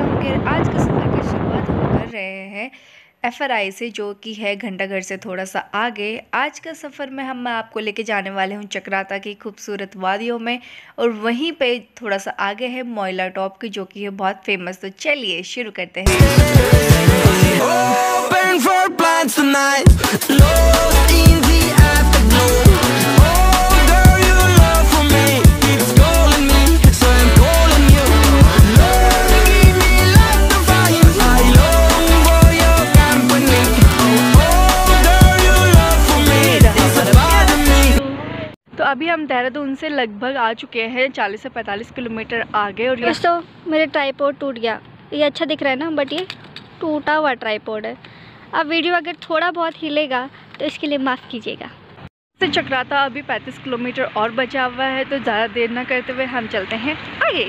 हूँ कि आज के सफ़र की शुरुआत हम कर रहे हैं FRI से, जो कि है घंटाघर से थोड़ा सा आगे। आज का सफ़र में मैं आपको लेके जाने वाले हूँ चक्राता की खूबसूरत वादियों में, और वहीं पे थोड़ा सा आगे है मोइला टॉप की, जो कि है बहुत फेमस। तो चलिए शुरू करते हैं। तो अभी हम देहरादून से लगभग आ चुके हैं 40 से 45 किलोमीटर आगे। और दोस्तों मेरे ट्राइपॉड टूट गया। ये अच्छा दिख रहा है ना, बट ये टूटा हुआ ट्राइपॉड है। अब वीडियो अगर थोड़ा बहुत हिलेगा तो इसके लिए माफ़ कीजिएगा। से चक्राता अभी 35 किलोमीटर और बचा हुआ है, तो ज़्यादा देर ना करते हुए हम चलते हैं आगे।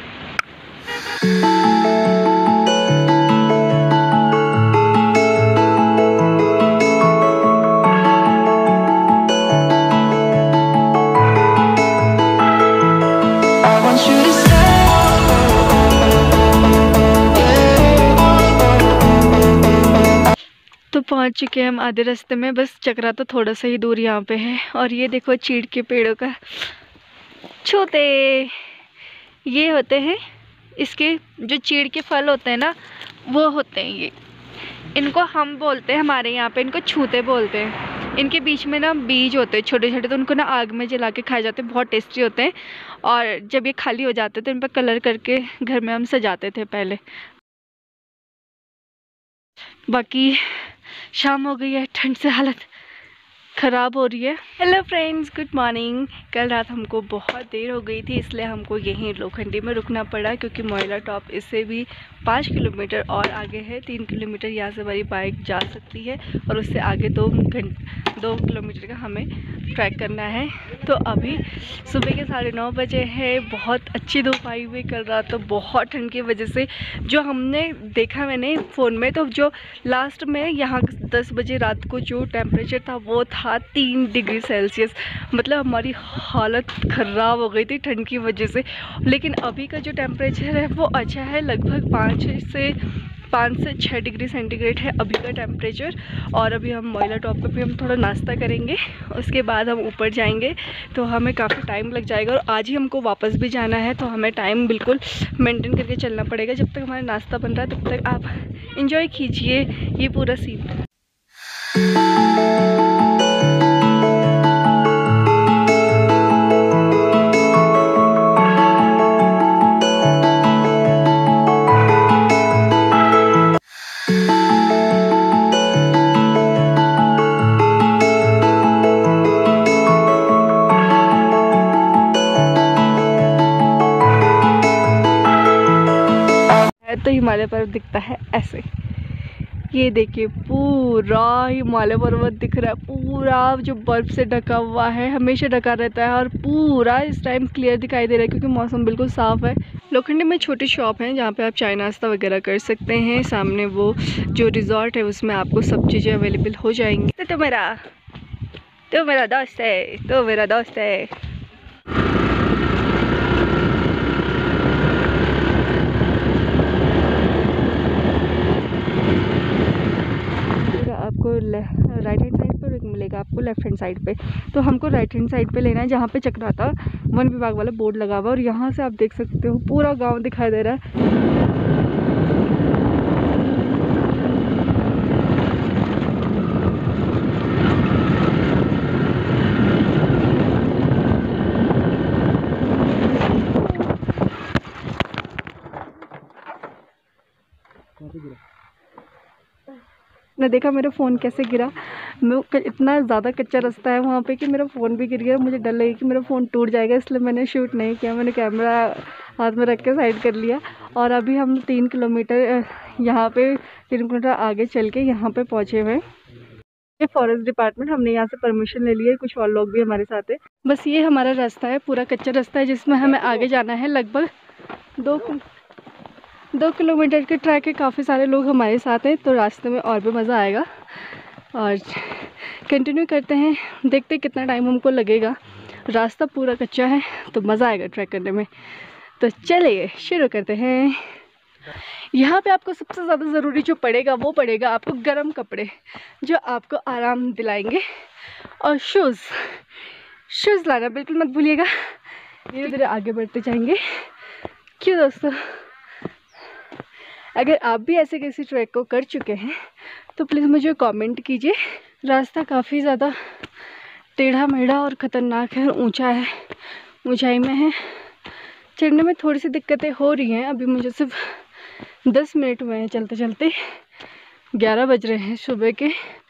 तो पहुंच चुके हैं हम आधे रास्ते में, बस चक्राता थोड़ा सा ही दूर यहाँ पे है। और ये देखो चीड़ के पेड़ों का छूते, ये होते हैं इसके जो चीड़ के फल होते हैं ना, वो होते हैं ये। इनको हम बोलते हैं हमारे यहाँ पे, इनको छूते बोलते हैं। इनके बीच में ना बीज होते हैं छोटे छोटे, तो उनको ना आग में जला के खाए जाते हैं, बहुत टेस्टी होते हैं। और जब ये खाली हो जाते तो इन पर कलर करके घर में हम सजाते थे पहले। बाकी शाम हो गई है, ठंड से हालत ख़राब हो रही है। Hello friends, good morning. कल रात हमको बहुत देर हो गई थी, इसलिए हमको यहीं लोखंडी में रुकना पड़ा, क्योंकि मोइला टॉप इससे भी 5 किलोमीटर और आगे है। 3 किलोमीटर यहाँ से हमारी बाइक जा सकती है, और उससे आगे 2 किलोमीटर का हमें ट्रैक करना है। तो अभी सुबह के 9:30 बजे है। बहुत अच्छी धूप आई हुई कल रात, तो बहुत ठंड की वजह से जो हमने देखा मैंने फ़ोन में, तो जो लास्ट में यहाँ 10 बजे रात को जो टेम्परेचर था वो था 3 डिग्री सेल्सियस। मतलब हमारी हालत ख़राब हो गई थी ठंड की वजह से। लेकिन अभी का जो टेम्परेचर है वो अच्छा है, लगभग 5 से 6 डिग्री सेंटीग्रेड है अभी का टेम्परेचर। और अभी हम मोइला टॉप पे भी हम थोड़ा नाश्ता करेंगे, उसके बाद हम ऊपर जाएंगे। तो हमें काफ़ी टाइम लग जाएगा, और आज ही हमको वापस भी जाना है, तो हमें टाइम बिल्कुल मेंटेन करके चलना पड़ेगा। जब तक हमारा नाश्ता बन रहा है तब तक आप इंजॉय कीजिए ये पूरा सीन। तो हिमालय पर्वत दिखता है ऐसे, ये देखिए पूरा हिमालय पर्वत दिख रहा है, पूरा जो बर्फ से ढका हुआ है, हमेशा ढका रहता है, और पूरा इस टाइम क्लियर दिखाई दे रहा है क्योंकि मौसम बिल्कुल साफ़ है। लोखंडी में छोटी शॉप है जहाँ पे आप चाय नाश्ता वगैरह कर सकते हैं। सामने वो जो रिजॉर्ट है उसमें आपको सब चीज़ें अवेलेबल हो जाएंगी। तो मेरा दोस्त है, तो मेरा दोस्त है। आपको राइट हैंड साइड पे मिलेगा, आपको लेफ्ट हैंड साइड पे। तो हमको राइट हैंड साइड पे लेना है, जहाँ पे चक्राता वन विभाग वाला बोर्ड लगा हुआ है। और यहाँ से आप देख सकते हो पूरा गांव दिखाई दे रहा है। ने देखा मेरा फ़ोन कैसे गिरा। मैं इतना ज़्यादा कच्चा रास्ता है वहाँ पे कि मेरा फ़ोन भी गिर गया। मुझे डर लगी कि मेरा फ़ोन टूट जाएगा, इसलिए मैंने शूट नहीं किया। मैंने कैमरा हाथ में रख के साइड कर लिया। और अभी हम 3 किलोमीटर यहाँ पे 3 किलोमीटर आगे चल के यहाँ पे पहुँचे हुए। ये फॉरेस्ट डिपार्टमेंट, हमने यहाँ से परमिशन ले ली है, कुछ और लोग भी हमारे साथ है। बस ये हमारा रास्ता है, पूरा कच्चा रास्ता है, जिसमें हमें आगे जाना है। लगभग 2 किलोमीटर के ट्रैक है। काफ़ी सारे लोग हमारे साथ हैं, तो रास्ते में और भी मज़ा आएगा। और कंटिन्यू करते हैं, देखते हैं कितना टाइम हमको लगेगा। रास्ता पूरा कच्चा है तो मज़ा आएगा ट्रैक करने में। तो चलिए शुरू करते हैं। यहाँ पे आपको सबसे ज़्यादा ज़रूरी जो पड़ेगा वो पड़ेगा आपको गर्म कपड़े, जो आपको आराम दिलाएंगे, और शूज़ लाना बिल्कुल मत भूलिएगा। धीरे धीरे आगे बढ़ते जाएंगे। क्यों दोस्तों, अगर आप भी ऐसे किसी ट्रैक को कर चुके हैं तो प्लीज़ मुझे कमेंट कीजिए। रास्ता काफ़ी ज़्यादा टेढ़ा मेढ़ा और ख़तरनाक है, ऊंचा है, ऊंचाई में है। चढ़ने में थोड़ी सी दिक्कतें हो रही हैं। अभी मुझे सिर्फ 10 मिनट हुए हैं चलते चलते, 11 बज रहे हैं सुबह के।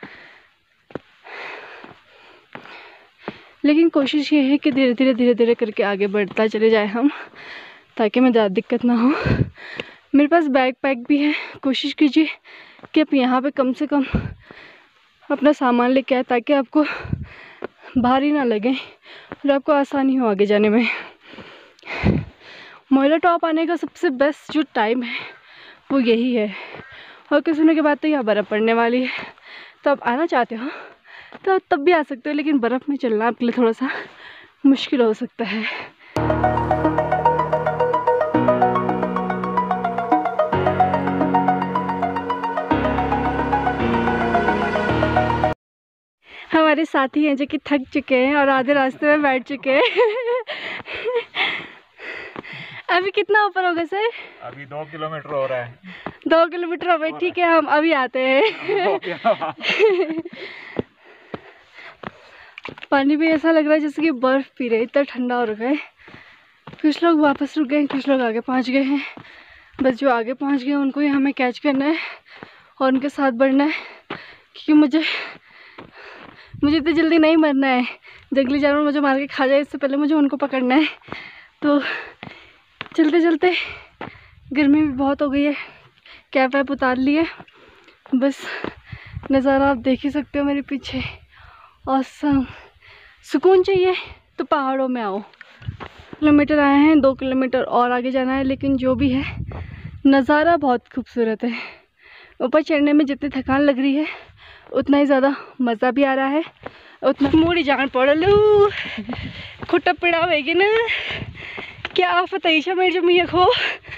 लेकिन कोशिश ये है कि धीरे धीरे करके आगे बढ़ता चले जाए हम, ताकि मैं ज़्यादा दिक्कत ना हो। मेरे पास बैग पैक भी है। कोशिश कीजिए कि आप यहाँ पे कम से कम अपना सामान लेके आए, ताकि आपको भारी ना लगे और आपको आसानी हो आगे जाने में। मोइला टॉप आने का सबसे बेस्ट जो टाइम है वो यही है। और कुछ दिनों के बाद तो यहाँ बर्फ़ पड़ने वाली है, तो आप आना चाहते हो तो तब भी आ सकते हो, लेकिन बर्फ़ में चलना आपके लिए थोड़ा सा मुश्किल हो सकता है। हमारे साथी हैं जो कि थक चुके हैं और आधे रास्ते में बैठ चुके हैं। अभी कितना ऊपर होगा सर? अभी 2 किलोमीटर हो रहा है। 2 किलोमीटर हो गए, ठीक है, हम अभी आते हैं। पानी भी ऐसा लग रहा है जैसे कि बर्फ़ पी रहे, इतना ठंडा हो रखा है। कुछ लोग वापस रुक गए हैं, कुछ लोग आगे पहुंच गए हैं। बस जो आगे पहुंच गए उनको ही हमें कैच करना है और उनके साथ बढ़ना है, क्योंकि मुझे इतनी जल्दी नहीं मरना है। जंगली जानवर मुझे मार के खा जाए इससे पहले मुझे उनको पकड़ना है। तो चलते चलते गर्मी भी बहुत हो गई है, कैप वैप उतार लिए। बस नज़ारा आप देख ही सकते हो मेरे पीछे। औसम सुकून चाहिए तो पहाड़ों में आओ। किलोमीटर आए हैं, 2 किलोमीटर और आगे जाना है, लेकिन जो भी है नज़ारा बहुत खूबसूरत है। ऊपर चढ़ने में जितनी थकान लग रही है उतना ही ज़्यादा मज़ा भी आ रहा है। उतना मूड़ी जान पड़ लू खुटा पिड़ा होगी ना, क्या आफत ऐशा मेरे जो मियाँ खो।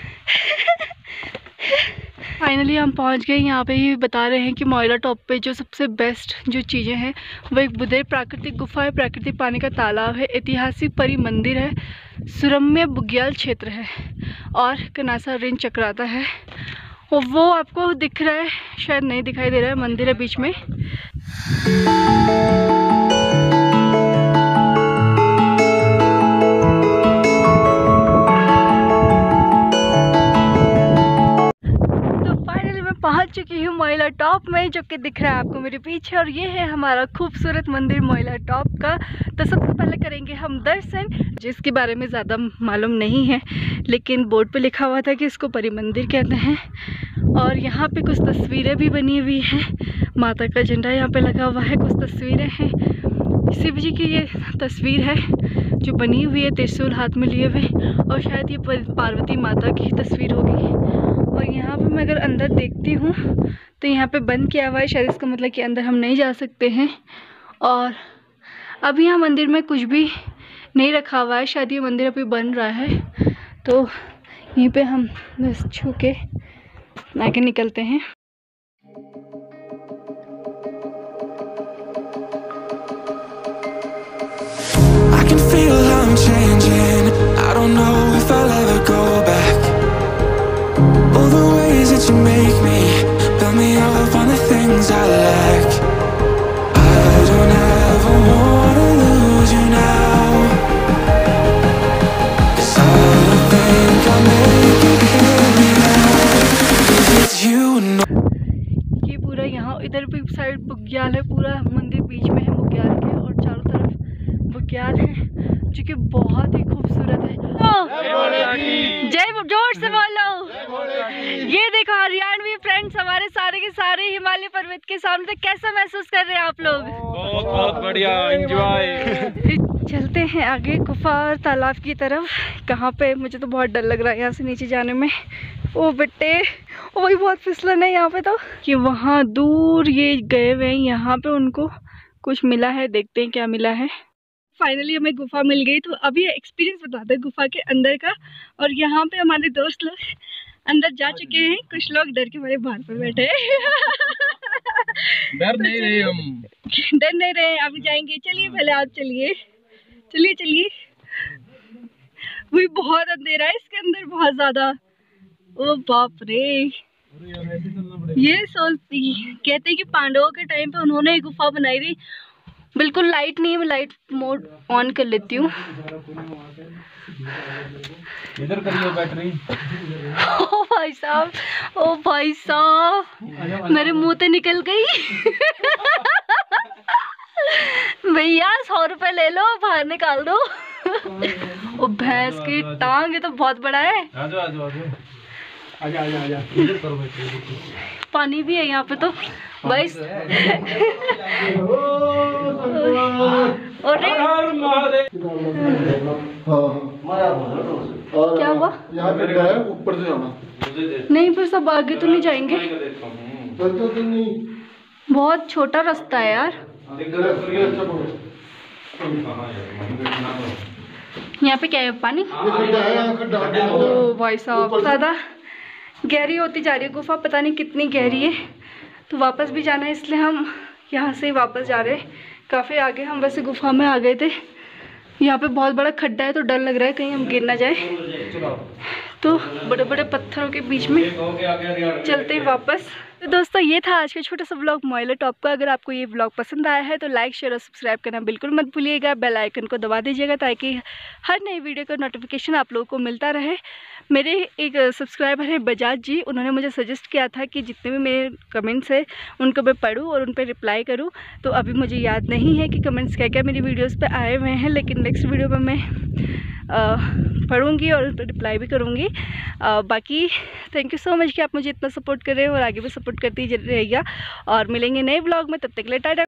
फाइनली हम पहुंच गए। यहाँ पे ही बता रहे हैं कि मोइला टॉप पे जो सबसे बेस्ट जो चीज़ें हैं वो एक बुदेर प्राकृतिक गुफा है, प्राकृतिक पानी का तालाब है, ऐतिहासिक परी मंदिर है, सुरम्य बुग्याल क्षेत्र है और कनासा रेंज चक्राता है। और वो आपको दिख रहा है, शायद नहीं दिखाई दे रहा है, मंदिर है बीच में। पहुंच चुकी हूँ मोइला टॉप में, जो कि दिख रहा है आपको मेरे पीछे, और ये है हमारा खूबसूरत मंदिर मोइला टॉप का। तो सबसे पहले करेंगे हम दर्शन, जिसके बारे में ज़्यादा मालूम नहीं है, लेकिन बोर्ड पे लिखा हुआ था कि इसको परी मंदिर कहते हैं। और यहाँ पे कुछ तस्वीरें भी बनी हुई हैं, माता का झंडा यहाँ पे लगा हुआ है, कुछ तस्वीरें हैं, शिव जी की ये तस्वीर है जो बनी हुई है त्रिशूल हाथ में लिए हुए, और शायद ये पार्वती माता की तस्वीर होगी। और यहाँ पे मैं अगर अंदर देखती हूँ तो यहाँ पे बंद किया हुआ है, शायद इसका मतलब कि अंदर हम नहीं जा सकते हैं। और अभी यहाँ मंदिर में कुछ भी नहीं रखा हुआ है, शायद ये मंदिर अभी बन रहा है। तो यहीं पे हम बस छू के आगे निकलते हैं। You make me, build me up on the things I lack. I don't ever wanna lose you now, 'cause I don't think I'll make it here now, 'cause it's you and ये पूरा यहाँ इधर भी side बुग्याल है, पूरा मंदिर बीच में है बुग्याल के, और चारों तरफ बुग्याल है जो कि बहुत ही खूबसूरत है। जय जोर से बोलो। ये देखो हरियाणवी फ्रेंड्स हमारे सारे के सारे हिमालय पर्वत के सामने, कैसा महसूस कर रहे हैं आप लोग? बहुत बढ़िया, एंजॉय। चलते हैं आगे गुफा और तालाब की तरफ। कहाँ पे, मुझे तो बहुत डर लग रहा है यहाँ से नीचे जाने में। ओ बेटे, ओ भाई बहुत फिसलन है यहाँ पे। तो कि वहाँ दूर ये गए हुए हैं, यहाँ पे उनको कुछ मिला है, देखते हैं क्या मिला है। फाइनली हमें गुफा मिल गई। तो अभी एक्सपीरियंस बताते हैं गुफा के अंदर का। और यहाँ पे हमारे दोस्त लोग अंदर जा चुके हैं, कुछ लोग डर के मारे बाहर पर बैठे हैं। डर नहीं रहे हम, डर नहीं रहे, अभी जाएंगे। चलिए पहले आप चलिए, चलिए चलिए। वही बहुत अंधेरा है इसके अंदर, बहुत ज्यादा। ओ बाप रे, ये सोचती कहते कि पांडवों के टाइम पे उन्होंने एक गुफा बनाई थी। बिल्कुल लाइट नहीं है, मैं लाइट मोड ऑन कर लेती हूँ। इधर करिए बैटरी। ओ भाई साहब, ओ भाई साहब, मेरे मुंह से निकल गई। भैया 100 रुपए ले लो, बाहर निकाल दो। ओ भैंस की टांग, ये तो बहुत बड़ा है। आजा आजा आजा आजा आजा आजा, इधर करो बैटरी। पानी भी है यहाँ पे तो भाई। और क्या हुआ? यहाँ पे है, ऊपर से जाना। नहीं, फिर सब आगे तो नहीं जाएंगे, बहुत छोटा रास्ता है यार। यहाँ पे क्या है? पानी। ओ भाई साहब, ज़्यादा गहरी होती जा रही है गुफा, पता नहीं कितनी गहरी है। तो वापस भी जाना है, इसलिए हम यहाँ से वापस जा रहे हैं। काफ़ी आगे हम वैसे गुफा में आ गए थे। यहाँ पे बहुत बड़ा खड्डा है, तो डर लग रहा है कहीं हम गिर ना जाए। तो बड़े बड़े पत्थरों के बीच में चलते हैं वापस। तो दोस्तों, ये था आज का छोटा सा व्लॉग मोइला टॉप का। अगर आपको ये व्लॉग पसंद आया है तो लाइक, शेयर और सब्सक्राइब करना बिल्कुल मत भूलिएगा। बेल आइकन को दबा दीजिएगा ताकि हर नई वीडियो का नोटिफिकेशन आप लोगों को मिलता रहे। मेरे एक सब्सक्राइबर हैं बजाज जी, उन्होंने मुझे सजेस्ट किया था कि जितने भी मेरे कमेंट्स हैं उनको मैं पढूं और उन पर रिप्लाई करूं। तो अभी मुझे याद नहीं है कि कमेंट्स क्या क्या मेरी वीडियोस पे आए हुए हैं, लेकिन नेक्स्ट वीडियो में मैं पढ़ूंगी और उन पर रिप्लाई भी करूंगी। बाकी थैंक यू सो मच कि आप मुझे इतना सपोर्ट कर रहे हो और आगे भी सपोर्ट करती रहिएगा। और मिलेंगे नए व्लॉग में, तब तक के लिए टाटा।